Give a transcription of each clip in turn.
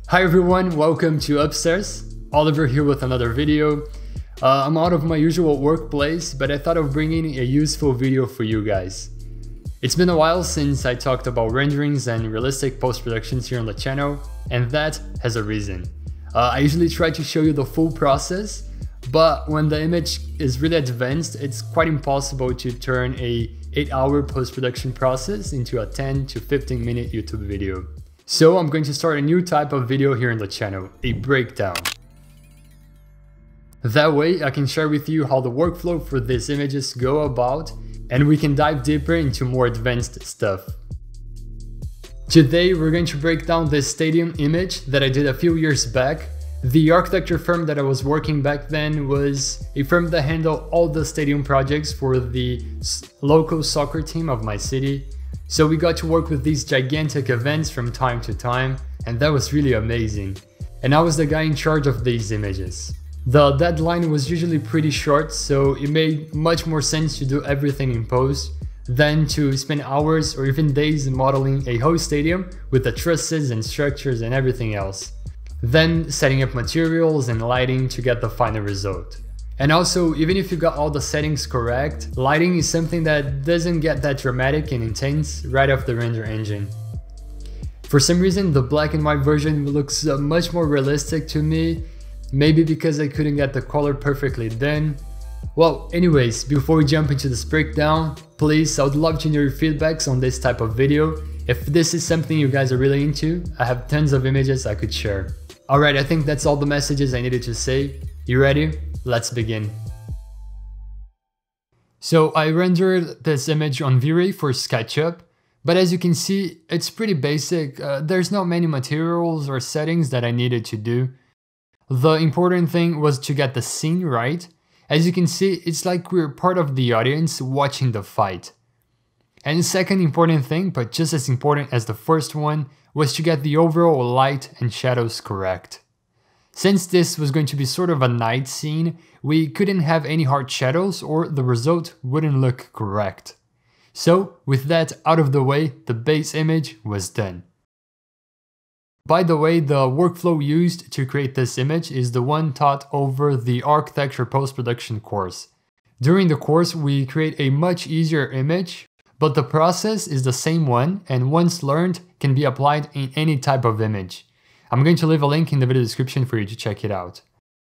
Hi everyone, welcome to Upstairs. Oliver here with another video. I'm out of my usual workplace, but I thought of bringing a useful video for you guys. It's been a while since I talked about renderings and realistic post-productions here on the channel, and that has a reason. I usually try to show you the full process, but when the image is really advanced, it's quite impossible to turn a 8-hour post-production process into a 10 to 15 minute YouTube video. So I'm going to start a new type of video here on the channel, a breakdown. That way I can share with you how the workflow for these images go about, and we can dive deeper into more advanced stuff. Today we're going to break down this stadium image that I did a few years back. The architecture firm that I was working back then was a firm that handled all the stadium projects for the local soccer team of my city. So we got to work with these gigantic events from time to time, and that was really amazing. And I was the guy in charge of these images. The deadline was usually pretty short, so it made much more sense to do everything in post than to spend hours or even days modeling a whole stadium with the trusses and structures and everything else. Then setting up materials and lighting to get the final result. And also, even if you got all the settings correct, lighting is something that doesn't get that dramatic and intense right off the render engine. For some reason, the black and white version looks much more realistic to me, maybe because I couldn't get the color perfectly done. Well, anyways, before we jump into this breakdown, please, I would love to know your feedbacks on this type of video. If this is something you guys are really into, I have tons of images I could share. Alright, I think that's all the messages I needed to say. You ready? Let's begin. So I rendered this image on V-Ray for SketchUp, but as you can see, it's pretty basic. There's not many materials or settings that I needed to do. The important thing was to get the scene right. As you can see, it's like we're part of the audience watching the fight. And the second important thing, but just as important as the first one, was to get the overall light and shadows correct. Since this was going to be sort of a night scene, we couldn't have any hard shadows or the result wouldn't look correct. So with that out of the way, the base image was done. By the way, the workflow used to create this image is the one taught over the architecture post-production course. During the course, we create a much easier image, but the process is the same one, and once learned, can be applied in any type of image. I'm going to leave a link in the video description for you to check it out.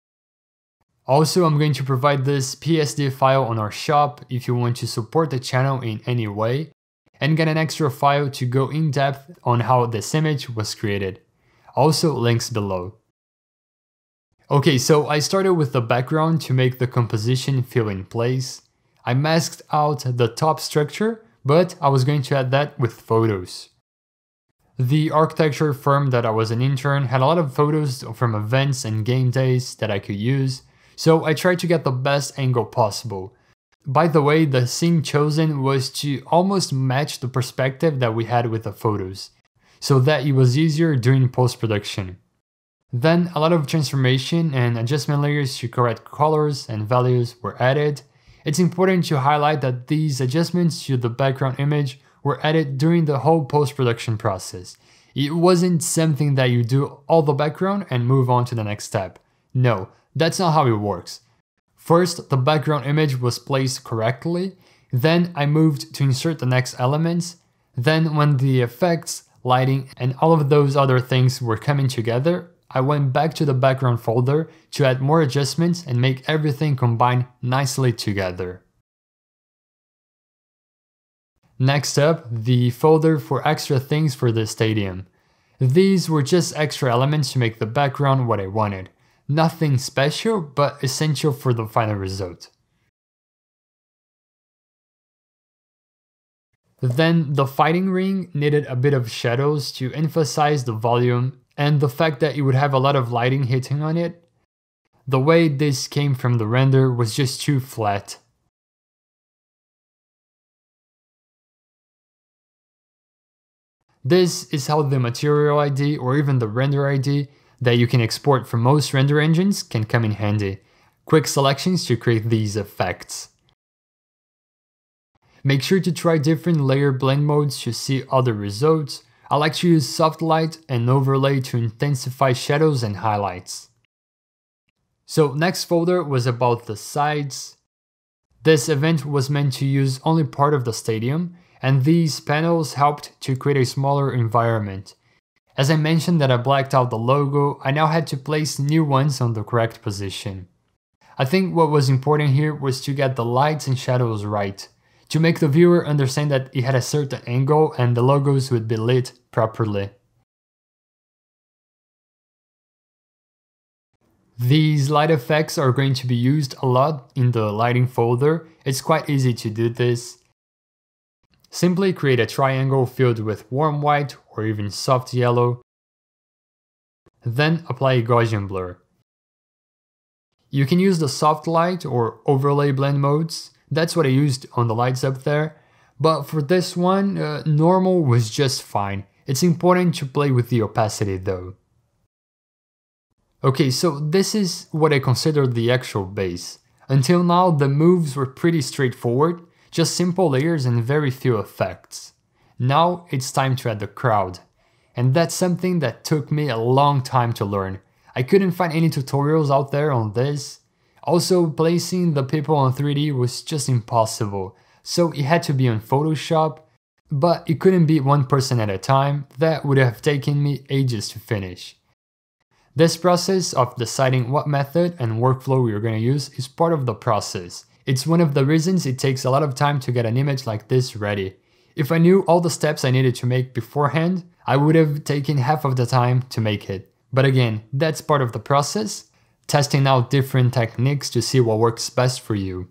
Also, I'm going to provide this PSD file on our shop if you want to support the channel in any way, and get an extra file to go in depth on how this image was created. Also, links below. Okay, so I started with the background to make the composition feel in place. I masked out the top structure, but I was going to add that with photos. The architecture firm that I was an intern had a lot of photos from events and game days that I could use, so I tried to get the best angle possible. By the way, the scene chosen was to almost match the perspective that we had with the photos, so that it was easier during post-production. Then a lot of transformation and adjustment layers to correct colors and values were added. It's important to highlight that these adjustments to the background image were added during the whole post-production process. It wasn't something that you do all the background and move on to the next step. No, that's not how it works. First, the background image was placed correctly, then I moved to insert the next elements, then when the effects, lighting, and all of those other things were coming together, I went back to the background folder to add more adjustments and make everything combine nicely together. Next up, the folder for extra things for the stadium. These were just extra elements to make the background what I wanted. Nothing special, but essential for the final result. Then the fighting ring needed a bit of shadows to emphasize the volume and the fact that it would have a lot of lighting hitting on it. The way this came from the render was just too flat. This is how the material ID or even the render ID that you can export from most render engines can come in handy. Quick selections to create these effects. Make sure to try different layer blend modes to see other results. I like to use soft light and overlay to intensify shadows and highlights. So next folder was about the sides. This event was meant to use only part of the stadium, and these panels helped to create a smaller environment. As I mentioned that I blacked out the logo, I now had to place new ones on the correct position. I think what was important here was to get the lights and shadows right, to make the viewer understand that it had a certain angle and the logos would be lit properly. These light effects are going to be used a lot in the lighting folder. It's quite easy to do this. Simply create a triangle filled with warm white or even soft yellow. Then apply a Gaussian blur. You can use the soft light or overlay blend modes. That's what I used on the lights up there. But for this one, normal was just fine. It's important to play with the opacity though. Okay, so this is what I consider the actual base. Until now, the moves were pretty straightforward, just simple layers and very few effects. Now it's time to add the crowd. And that's something that took me a long time to learn. I couldn't find any tutorials out there on this. Also, placing the people on 3D was just impossible, so it had to be on Photoshop, but it couldn't be one person at a time. That would have taken me ages to finish. This process of deciding what method and workflow you're going to use is part of the process. It's one of the reasons it takes a lot of time to get an image like this ready. If I knew all the steps I needed to make beforehand, I would have taken half of the time to make it. But again, that's part of the process, testing out different techniques to see what works best for you.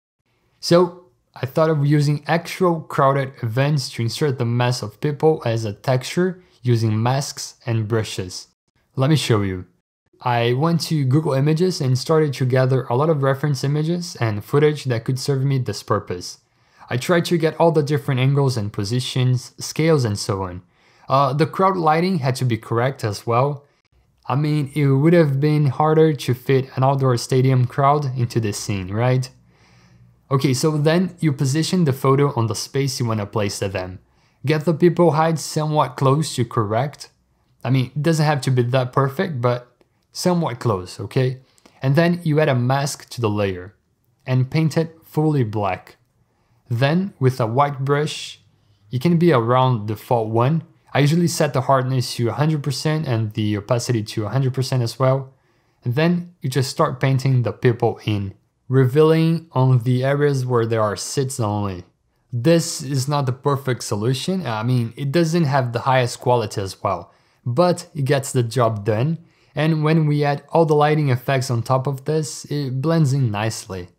So I thought of using actual crowded events to insert the mass of people as a texture using masks and brushes. Let me show you. I went to Google Images and started to gather a lot of reference images and footage that could serve me this purpose. I tried to get all the different angles and positions, scales and so on. The crowd lighting had to be correct as well. I mean, it would have been harder to fit an outdoor stadium crowd into this scene, right? Okay, so then you position the photo on the space you want to place them. Get the people height somewhat close to correct. I mean, it doesn't have to be that perfect, but somewhat close, okay? And then you add a mask to the layer and paint it fully black. Then with a white brush, you can be around default 1. I usually set the hardness to 100% and the opacity to 100% as well. And then you just start painting the people in, revealing on the areas where there are sits only. This is not the perfect solution. I mean, it doesn't have the highest quality as well, but it gets the job done. And when we add all the lighting effects on top of this, it blends in nicely.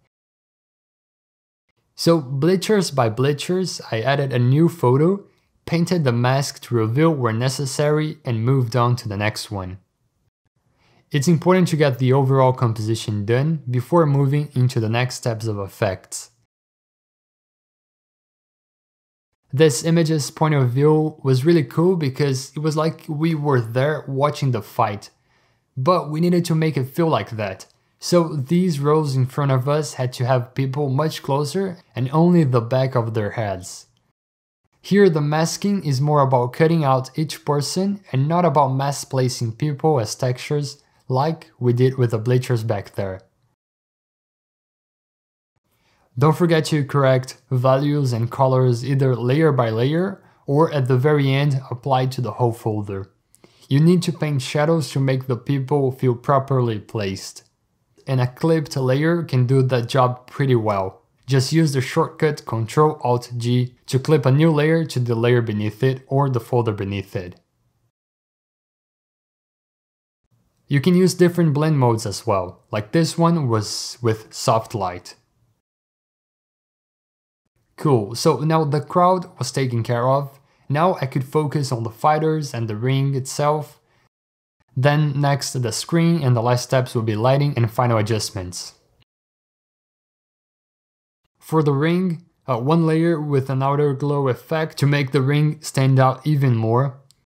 So bleachers by bleachers, I added a new photo, painted the mask to reveal where necessary, and moved on to the next one. It's important to get the overall composition done before moving into the next steps of effects. This image's point of view was really cool because it was like we were there watching the fight, but we needed to make it feel like that. So these rows in front of us had to have people much closer and only the back of their heads. Here the masking is more about cutting out each person and not about mass placing people as textures like we did with the bleachers back there. Don't forget to correct values and colors either layer by layer or at the very end applied to the whole folder. You need to paint shadows to make the people feel properly placed. And a clipped layer can do that job pretty well. Just use the shortcut Ctrl-Alt-G to clip a new layer to the layer beneath it or the folder beneath it. You can use different blend modes as well, like this one was with soft light. Cool, so now the crowd was taken care of. Now I could focus on the fighters and the ring itself. Then next the screen, and the last steps will be lighting and final adjustments. For the ring, one layer with an outer glow effect to make the ring stand out even more.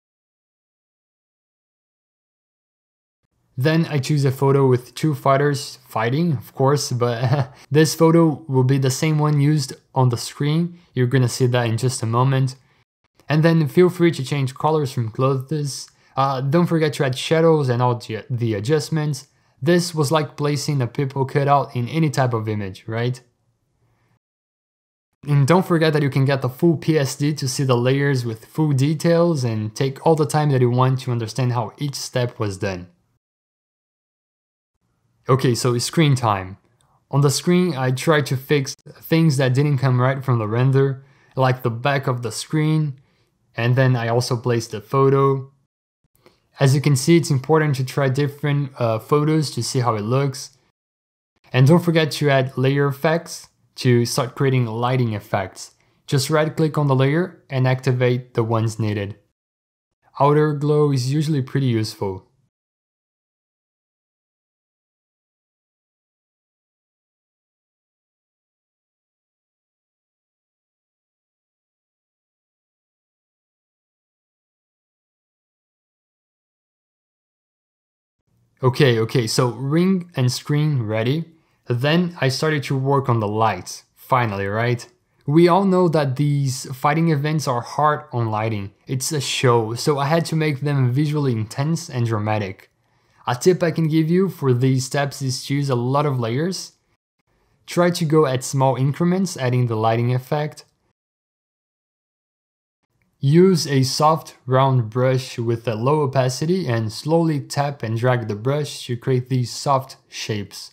Then I choose a photo with two fighters fighting, of course, but this photo will be the same one used on the screen. You're gonna see that in just a moment. And then feel free to change colors from clothes. Don't forget to add shadows and all the adjustments. This was like placing a people cutout in any type of image, right? And don't forget that you can get the full PSD to see the layers with full details and take all the time that you want to understand how each step was done. Okay, so screen time. On the screen, I tried to fix things that didn't come right from the render, like the back of the screen, and then I also placed the photo. As you can see, it's important to try different photos to see how it looks. And don't forget to add layer effects to start creating lighting effects. Just right click on the layer and activate the ones needed. Outer glow is usually pretty useful. Okay, so ring and screen ready. Then I started to work on the lights, finally, right? We all know that these fighting events are hard on lighting. It's a show, so I had to make them visually intense and dramatic. A tip I can give you for these steps is to use a lot of layers. Try to go at small increments, adding the lighting effect. Use a soft, round brush with a low opacity and slowly tap and drag the brush to create these soft shapes.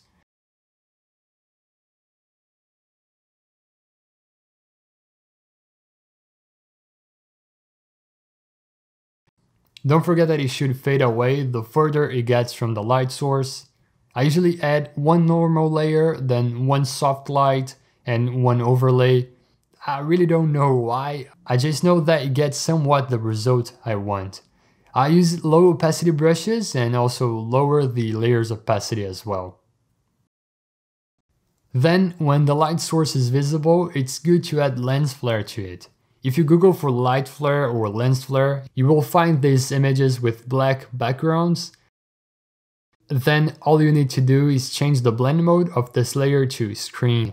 Don't forget that it should fade away the further it gets from the light source. I usually add one normal layer, then one soft light, and one overlay. I really don't know why, I just know that it gets somewhat the result I want. I use low opacity brushes and also lower the layers opacity as well. Then, when the light source is visible, it's good to add lens flare to it. If you Google for light flare or lens flare, you will find these images with black backgrounds. Then all you need to do is change the blend mode of this layer to screen.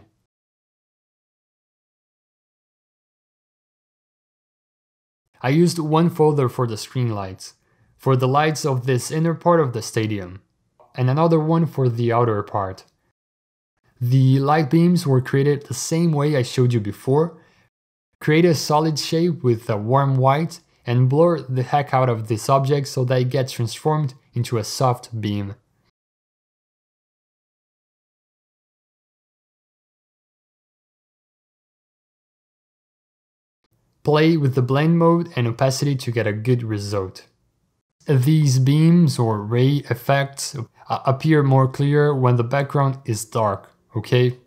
I used one folder for the screen lights, for the lights of this inner part of the stadium, and another one for the outer part. The light beams were created the same way I showed you before. Create a solid shape with a warm white and blur the heck out of this object so that it gets transformed into a soft beam. Play with the blend mode and opacity to get a good result. These beams or ray effects appear more clear when the background is dark, okay?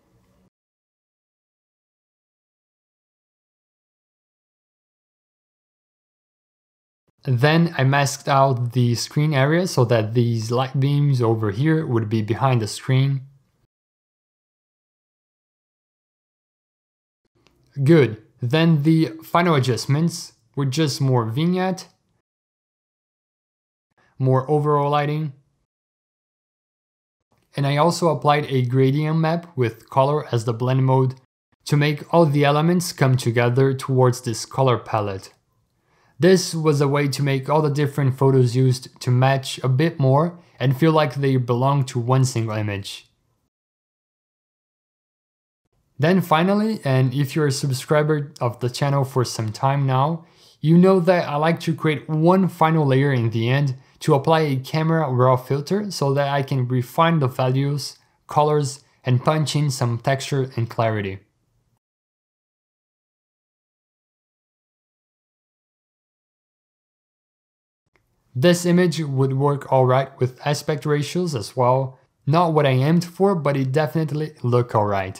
Then I masked out the screen area so that these light beams over here would be behind the screen. Good. Then the final adjustments were just more vignette, more overall lighting, and I also applied a gradient map with color as the blend mode to make all the elements come together towards this color palette. This was a way to make all the different photos used to match a bit more and feel like they belong to one single image. Then finally, and if you're a subscriber of the channel for some time now, you know that I like to create one final layer in the end to apply a camera raw filter so that I can refine the values, colors, and punch in some texture and clarity. This image would work alright with aspect ratios as well. Not what I aimed for, but it definitely looked alright.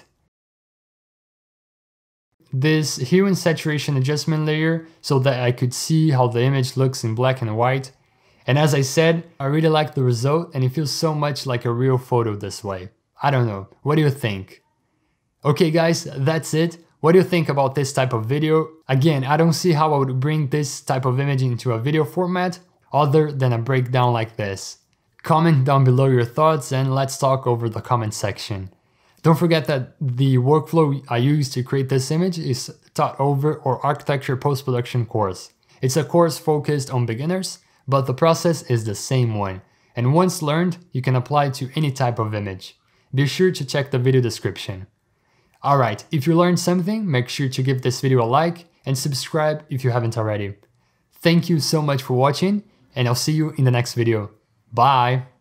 This hue and saturation adjustment layer so that I could see how the image looks in black and white. And as I said, I really like the result and it feels so much like a real photo this way. I don't know, what do you think? Okay guys, that's it. What do you think about this type of video? Again, I don't see how I would bring this type of image into a video format other than a breakdown like this. Comment down below your thoughts and let's talk over the comment section. Don't forget that the workflow I used to create this image is taught over our architecture post-production course. It's a course focused on beginners, but the process is the same one. And once learned, you can apply it to any type of image. Be sure to check the video description. Alright, if you learned something, make sure to give this video a like and subscribe if you haven't already. Thank you so much for watching, and I'll see you in the next video. Bye!